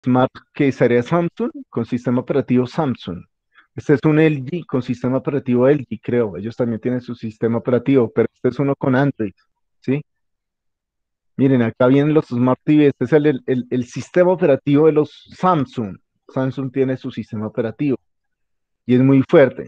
Smart que sería Samsung con sistema operativo Samsung. Este es un LG con sistema operativo LG, creo. Ellos también tienen su sistema operativo, pero este es uno con Android, ¿sí? Miren, acá vienen los Smart TV. Este es el sistema operativo de los Samsung. Samsung tiene su sistema operativo y es muy fuerte.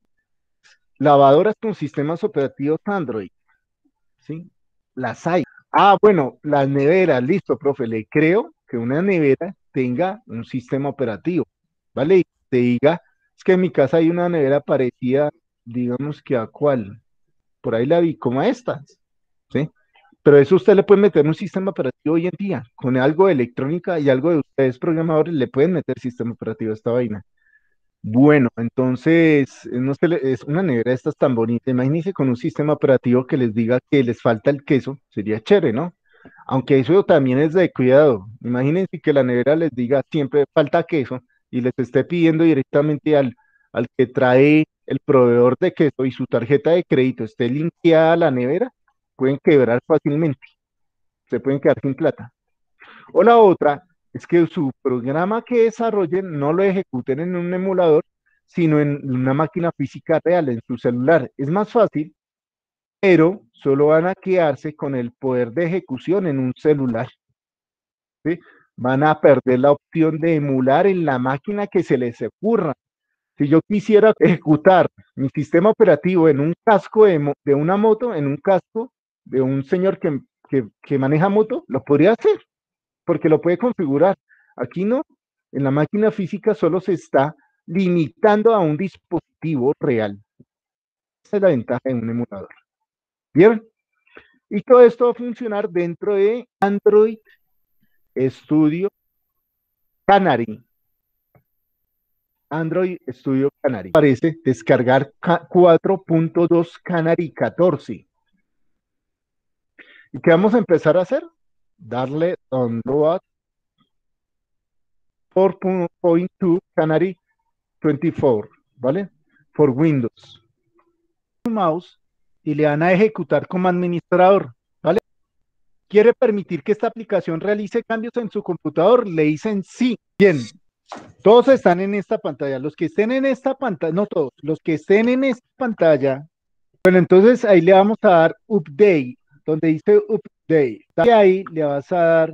Lavadoras con sistemas operativos Android, ¿sí? Las hay. Ah, bueno, las neveras, listo, profe. Le creo que una nevera tenga un sistema operativo, ¿vale? Y te diga, es que en mi casa hay una nevera parecida, digamos que a cuál, por ahí la vi, como a estas, ¿sí? Pero eso usted le puede meter un sistema operativo hoy en día, con algo de electrónica y algo de ustedes programadores, le pueden meter sistema operativo a esta vaina. Bueno, entonces, no sé, es una nevera de estas tan bonita. Imagínense con un sistema operativo que les diga que les falta el queso, sería chévere, ¿no? Aunque eso también es de cuidado. Imagínense que la nevera les diga siempre falta queso y les esté pidiendo directamente al que trae el proveedor de queso y su tarjeta de crédito esté linkeada a la nevera, pueden quebrar fácilmente, se pueden quedar sin plata. O la otra es que su programa que desarrollen no lo ejecuten en un emulador, sino en una máquina física real, en su celular. Es más fácil, pero solo van a quedarse con el poder de ejecución en un celular, ¿sí? Van a perder la opción de emular en la máquina que se les ocurra. Si yo quisiera ejecutar mi sistema operativo en un casco de una moto, en un casco de un señor que maneja moto, lo podría hacer porque lo puede configurar. Aquí no, en la máquina física solo se está limitando a un dispositivo real. Esa es la ventaja de un emulador. ¿Bien? Y todo esto va a funcionar dentro de Android Studio Canary. Android Studio Canary. Parece descargar 4.2 Canary 14. ¿Y qué vamos a empezar a hacer? Darle download 4.2 Canary 24, ¿vale? For Windows. Mouse y le van a ejecutar como administrador, ¿vale? ¿Quiere permitir que esta aplicación realice cambios en su computador? Le dicen sí. Bien, todos están en esta pantalla. Los que estén en esta pantalla, no todos, los que estén en esta pantalla, bueno, entonces ahí le vamos a dar update, donde dice update. Y ahí le vas a dar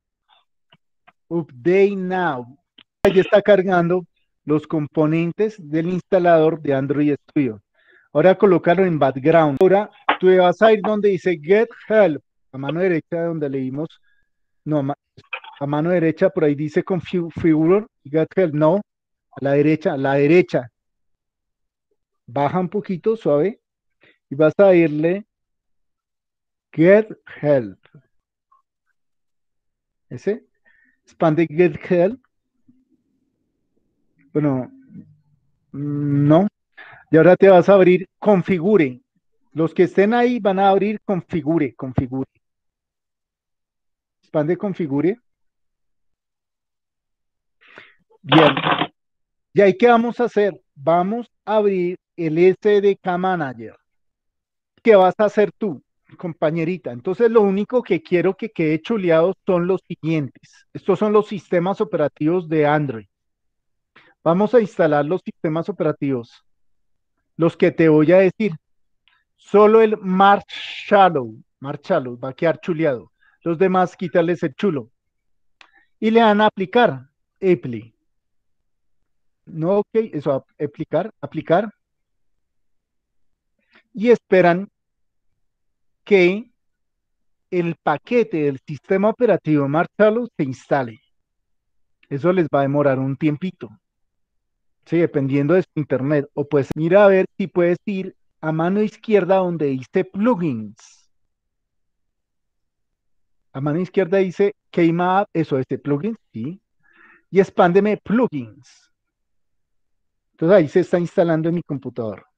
update now. Ahí está cargando los componentes del instalador de Android Studio. Ahora colócalo en background. Ahora tú vas a ir donde dice Get Help, a mano derecha donde leímos, no, a mano derecha por ahí dice Configure, Get Help, no, a la derecha, baja un poquito suave y vas a irle Get Help, ese, expande Get Help, bueno, no, y ahora te vas a abrir Configure. Los que estén ahí van a abrir Configure. Expande Configure. Bien. ¿Y ahí qué vamos a hacer? Vamos a abrir el SDK Manager. ¿Qué vas a hacer tú, compañerita? Entonces, lo único que quiero que quede chuleado son los siguientes. Estos son los sistemas operativos de Android. Vamos a instalar los sistemas operativos. Los que te voy a decir. Solo el Marshmallow va a quedar chuleado. Los demás, quítales el chulo. Y le van a aplicar. Apply. No, ok, eso, aplicar. Y esperan que el paquete del sistema operativo Marshmallow se instale. Eso les va a demorar un tiempito. Sí, dependiendo de su internet. O pues mira a ver si puedes ir a mano izquierda donde dice plugins. A mano izquierda dice Keymap, eso es de plugins, sí. Y expándeme plugins. Entonces ahí se está instalando en mi computador.